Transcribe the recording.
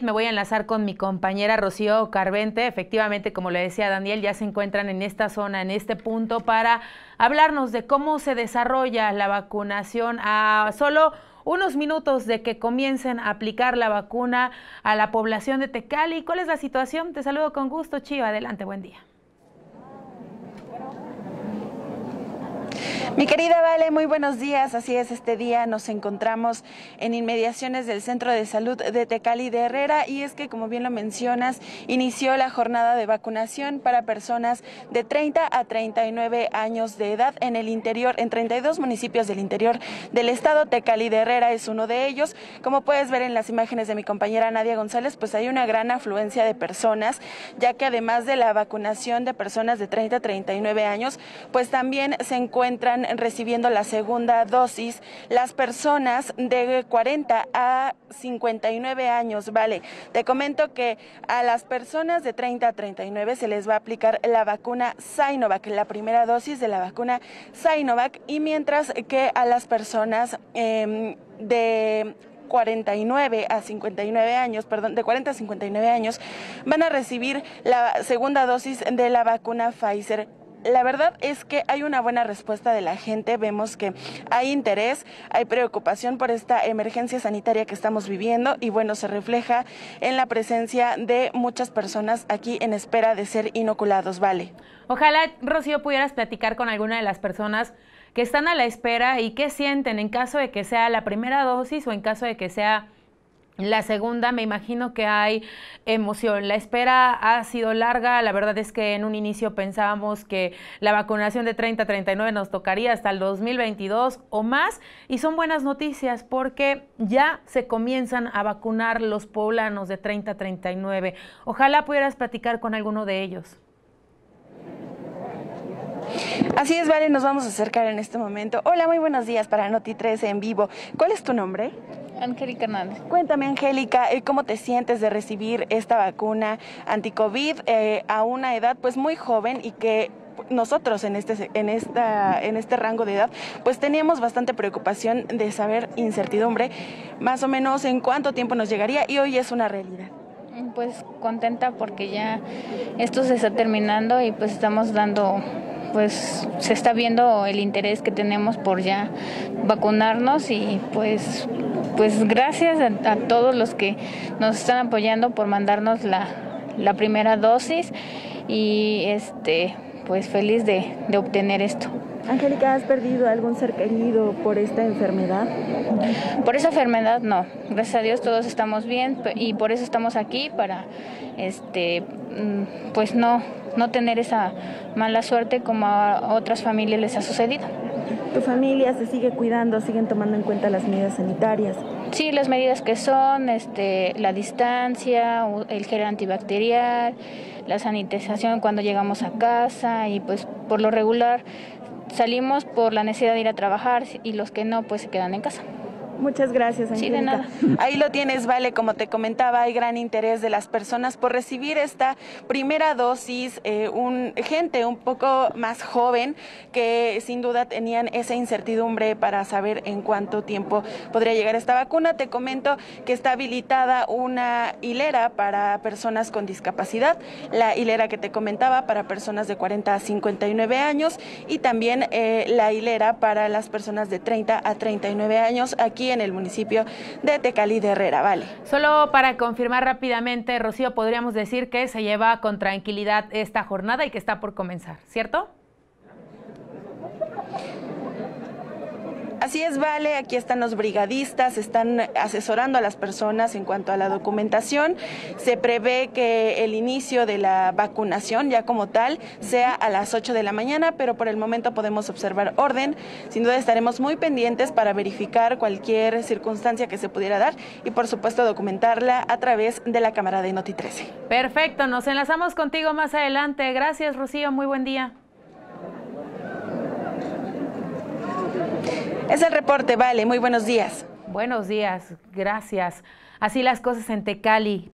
me voy a enlazar con mi compañera Rocío Carvente. Efectivamente, como le decía Daniel, ya se encuentran en esta zona, en este punto, para hablarnos de cómo se desarrolla la vacunación a solo unos minutos de que comiencen a aplicar la vacuna a la población de Tecali. ¿Cuál es la situación? Te saludo con gusto, Chiva. Adelante, buen día. Mi querida Vale, muy buenos días. Así es, este día nos encontramos en inmediaciones del Centro de Salud de Tecali de Herrera y es que, como bien lo mencionas, inició la jornada de vacunación para personas de 30 a 39 años de edad en el interior, en 32 municipios del interior del estado. Tecali de Herrera es uno de ellos. Como puedes ver en las imágenes de mi compañera Nadia González, pues hay una gran afluencia de personas, ya que además de la vacunación de personas de 30 a 39 años, pues también se encuentran recibiendo la segunda dosis las personas de 40 a 59 años. Vale, te comento que a las personas de 30 a 39 se les va a aplicar la vacuna Sinovac, la primera dosis de la vacuna Sinovac, y mientras que a las personas de 49 a 59 años, perdón, de 40 a 59 años, van a recibir la segunda dosis de la vacuna Pfizer. La verdad es que hay una buena respuesta de la gente, vemos que hay interés, hay preocupación por esta emergencia sanitaria que estamos viviendo y bueno, se refleja en la presencia de muchas personas aquí en espera de ser inoculados. Vale. Ojalá, Rocío, pudieras platicar con alguna de las personas que están a la espera y qué sienten en caso de que sea la primera dosis o en caso de que sea la segunda. Me imagino que hay emoción. La espera ha sido larga. La verdad es que en un inicio pensábamos que la vacunación de 30 a 39 nos tocaría hasta el 2022 o más. Y son buenas noticias porque ya se comienzan a vacunar los poblanos de 30 a 39. Ojalá pudieras platicar con alguno de ellos. Así es, Vale, nos vamos a acercar en este momento. Hola, muy buenos días para Noti 13 en vivo. ¿Cuál es tu nombre? Angélica Hernández. Cuéntame, Angélica, ¿cómo te sientes de recibir esta vacuna anti-COVID a una edad pues muy joven y que nosotros en este rango de edad pues teníamos bastante preocupación de saber, incertidumbre, más o menos en cuánto tiempo nos llegaría, y hoy es una realidad? Pues contenta porque ya esto se está terminando y pues estamos dando, pues se está viendo el interés que tenemos por ya vacunarnos y pues gracias a todos los que nos están apoyando por mandarnos la primera dosis y pues feliz de obtener esto. Angélica, ¿has perdido algún ser querido por esta enfermedad? Por esa enfermedad no, gracias a Dios todos estamos bien y por eso estamos aquí para pues no tener esa mala suerte como a otras familias les ha sucedido. ¿Tu familia se sigue cuidando, siguen tomando en cuenta las medidas sanitarias? Sí, las medidas que son la distancia, el gel antibacterial, la sanitización cuando llegamos a casa y pues por lo regular salimos por la necesidad de ir a trabajar y los que no pues se quedan en casa. Muchas gracias, Angélica. Sí, de nada. Ahí lo tienes, Vale, como te comentaba, hay gran interés de las personas por recibir esta primera dosis, gente un poco más joven que sin duda tenían esa incertidumbre para saber en cuánto tiempo podría llegar esta vacuna. Te comento que está habilitada una hilera para personas con discapacidad, la hilera que te comentaba para personas de 40 a 59 años y también la hilera para las personas de 30 a 39 años aquí en el municipio de Tecali de Herrera. Vale. Solo para confirmar rápidamente, Rocío, podríamos decir que se lleva con tranquilidad esta jornada y que está por comenzar, ¿cierto? Así es, Vale, aquí están los brigadistas, están asesorando a las personas en cuanto a la documentación. Se prevé que el inicio de la vacunación ya como tal sea a las 8 de la mañana, pero por el momento podemos observar orden. Sin duda estaremos muy pendientes para verificar cualquier circunstancia que se pudiera dar y por supuesto documentarla a través de la cámara de Noti 13. Perfecto, nos enlazamos contigo más adelante. Gracias, Rocío, muy buen día. Es el reporte, Vale, muy buenos días. Buenos días, gracias. Así las cosas en Tecali.